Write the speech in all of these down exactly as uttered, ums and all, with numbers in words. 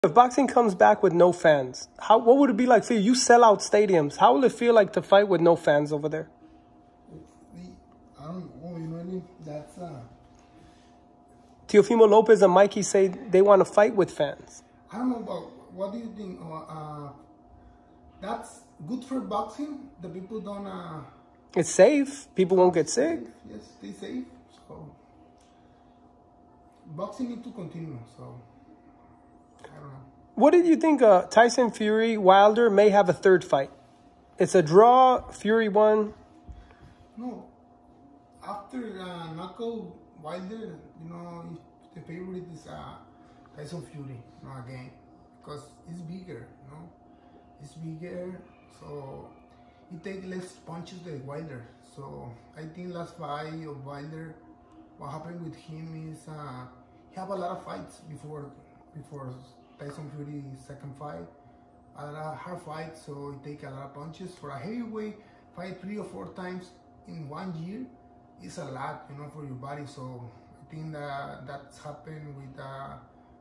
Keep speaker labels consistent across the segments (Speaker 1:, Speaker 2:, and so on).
Speaker 1: If boxing comes back with no fans, how what would it be like for you? You sell out stadiums. How will it feel like to fight with no fans over there?
Speaker 2: I don't know, you know what I mean? That's uh
Speaker 1: Teofimo Lopez and Mikey say they want to fight with fans.
Speaker 2: I don't know about what do you think? Uh, uh that's good for boxing. The people don't uh
Speaker 1: It's safe. People won't get sick.
Speaker 2: Yes, stay safe. So boxing need to continue, so I don't know.
Speaker 1: What did you think uh, Tyson Fury Wilder may have a third fight? It's a draw. Fury won.
Speaker 2: No. After uh, knockout Wilder, you know, the favorite is uh, Tyson Fury, you know, again, because it's bigger, you know, it's bigger, so he takes less punches than Wilder. So I think last fight of Wilder, what happened with him is uh, he have a lot of fights before before Tyson Fury's second fight, a lot of hard fights, so he take a lot of punches. For a heavyweight, fight three or four times in one year is a lot, you know, for your body. So I think that that's happened with uh,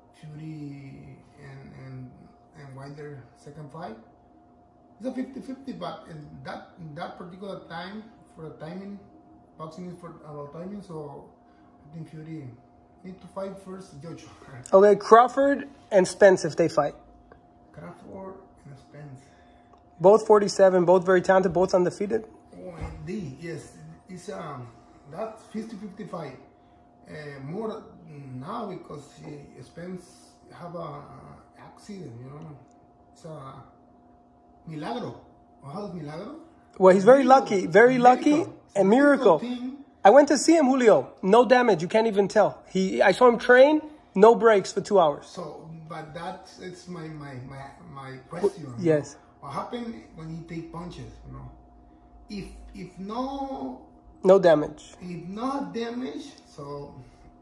Speaker 2: Fury and, and and Wilder second fight. It's a fifty fifty, but in that in that particular time, for the timing, boxing is for about timing, so I think Fury need to fight first, judge.
Speaker 1: Okay, Crawford and Spence if they fight.
Speaker 2: Crawford and Spence.
Speaker 1: Both forty-seven, both very talented, both undefeated.
Speaker 2: Oh, indeed, yes. It's um that's fifty fifty fight. Uh, more now because he, Spence have a accident, you know. It's a milagro. How's milagro?
Speaker 1: Well, he's very
Speaker 2: miracle.
Speaker 1: lucky, very
Speaker 2: miracle.
Speaker 1: lucky, and miracle.
Speaker 2: Thing.
Speaker 1: I went to see him, Julio. No damage. You can't even tell. He, I saw him train, no breaks for two hours.
Speaker 2: So, but that's it's my my my my question.
Speaker 1: Yes.
Speaker 2: Know? What happened when he take punches? You know, if if no
Speaker 1: no damage,
Speaker 2: if not damage, so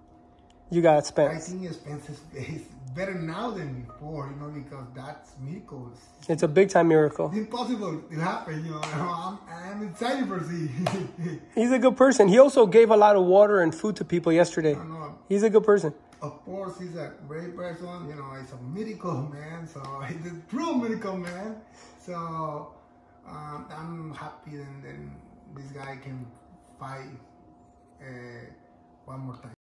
Speaker 1: you got
Speaker 2: I
Speaker 1: Spence.
Speaker 2: think Spence is, is better now than before. You know, because that's miracles.
Speaker 1: It's a big time miracle.
Speaker 2: It's impossible to happen. You know, I'm I'm excited for see.
Speaker 1: He's a good person. He also gave a lot of water and food to people yesterday.
Speaker 2: No, no.
Speaker 1: He's a good person.
Speaker 2: Of course, he's a great person. You know, he's a miracle man. So he's a true miracle man. So um, I'm happy that then this guy can fight uh, one more time.